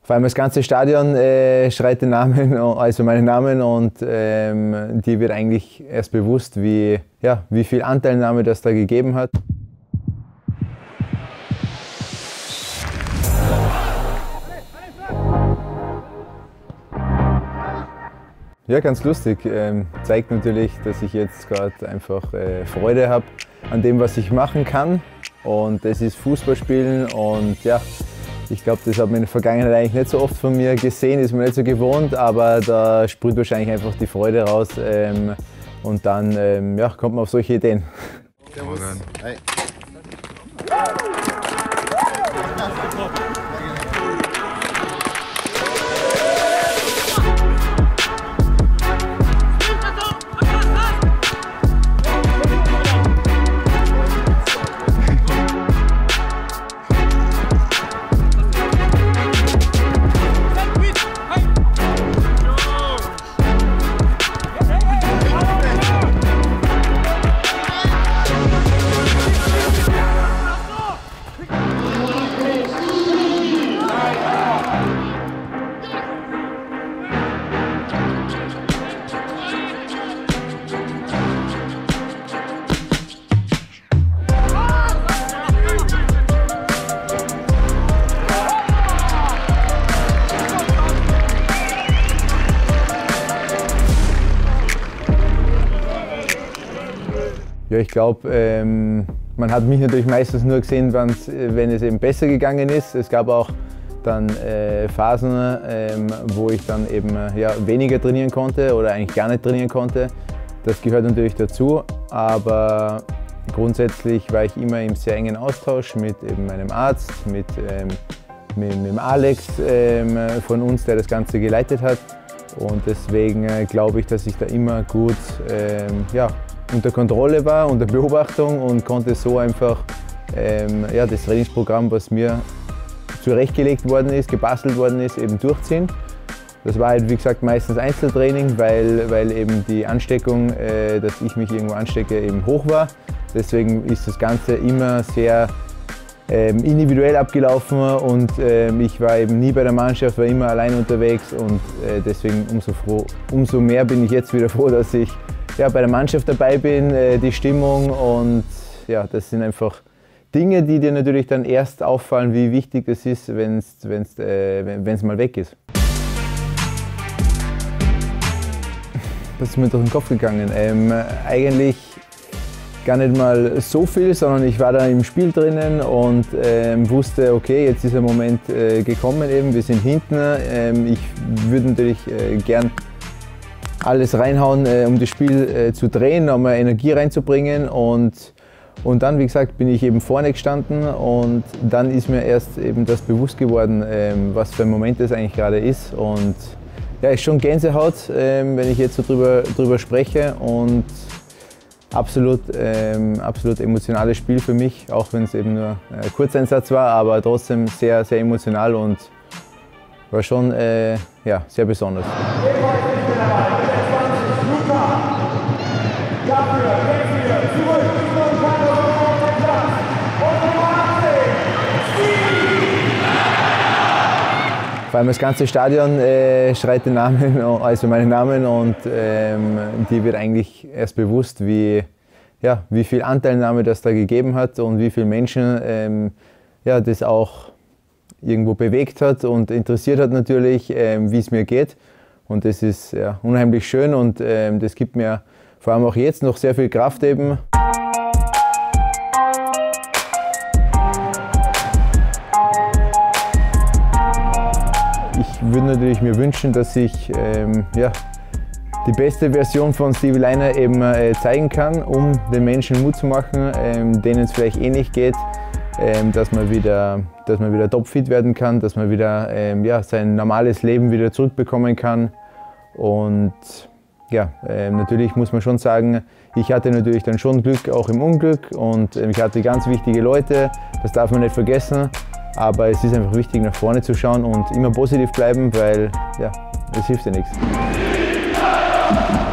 Vor allem das ganze Stadion schreit den Namen, also meinen Namen, und dir wird eigentlich erst bewusst, wie viel Anteilnahme das da gegeben hat. Ja, ganz lustig. Zeigt natürlich, dass ich jetzt gerade einfach Freude habe an dem, was ich machen kann. Und das ist Fußball spielen, und ja, ich glaube, das hat man in der Vergangenheit eigentlich nicht so oft von mir gesehen, ist man nicht so gewohnt, aber da sprüht wahrscheinlich einfach die Freude raus, und dann kommt man auf solche Ideen. Servus. Hey. Ja, ich glaube, man hat mich natürlich meistens nur gesehen, wenn es eben besser gegangen ist. Es gab auch dann Phasen, wo ich dann eben weniger trainieren konnte oder eigentlich gar nicht trainieren konnte. Das gehört natürlich dazu, aber grundsätzlich war ich immer im sehr engen Austausch mit eben meinem Arzt, mit dem Alex von uns, der das Ganze geleitet hat. Und deswegen glaube ich, dass ich da immer gut unter Kontrolle war, unter Beobachtung, und konnte so einfach das Trainingsprogramm, was mir zurechtgelegt worden ist, gebastelt worden ist, eben durchziehen. Das war halt, wie gesagt, meistens Einzeltraining, weil eben die Ansteckung, dass ich mich irgendwo anstecke, eben hoch war. Deswegen ist das Ganze immer sehr individuell abgelaufen, und ich war eben nie bei der Mannschaft, war immer allein unterwegs, und deswegen umso mehr bin ich jetzt wieder froh, dass ich bei der Mannschaft dabei bin, die Stimmung, und ja, das sind einfach Dinge, die dir natürlich dann erst auffallen, wie wichtig es ist, wenn es mal weg ist. Was ist mir durch den Kopf gegangen? Eigentlich gar nicht mal so viel, sondern ich war da im Spiel drinnen und wusste, okay, jetzt ist der Moment gekommen, eben, wir sind hinten. Ich würde natürlich gern alles reinhauen, um das Spiel zu drehen, um Energie reinzubringen, und dann, wie gesagt, bin ich eben vorne gestanden, und dann ist mir erst eben das bewusst geworden, was für ein Moment das eigentlich gerade ist, und ja, ist schon Gänsehaut, wenn ich jetzt so drüber spreche, und absolut emotionales Spiel für mich, auch wenn es eben nur ein Kurzeinsatz war, aber trotzdem sehr, sehr emotional und war schon sehr besonders. Vor allem das ganze Stadion schreit den Namen, also meinen Namen, und dir wird eigentlich erst bewusst, wie viel Anteilnahme das da gegeben hat und wie viele Menschen das auch irgendwo bewegt hat und interessiert hat natürlich, wie es mir geht. Und das ist unheimlich schön, und das gibt mir vor allem auch jetzt noch sehr viel Kraft eben. Ich würde natürlich mir wünschen, dass ich die beste Version von Stevie Lainer eben zeigen kann, um den Menschen Mut zu machen, denen es vielleicht ähnlich geht, dass man wieder topfit werden kann, dass man wieder sein normales Leben wieder zurückbekommen kann. Und natürlich muss man schon sagen, ich hatte natürlich dann schon Glück, auch im Unglück, und ich hatte ganz wichtige Leute, das darf man nicht vergessen. Aber es ist einfach wichtig, nach vorne zu schauen und immer positiv bleiben, weil es hilft ja nichts.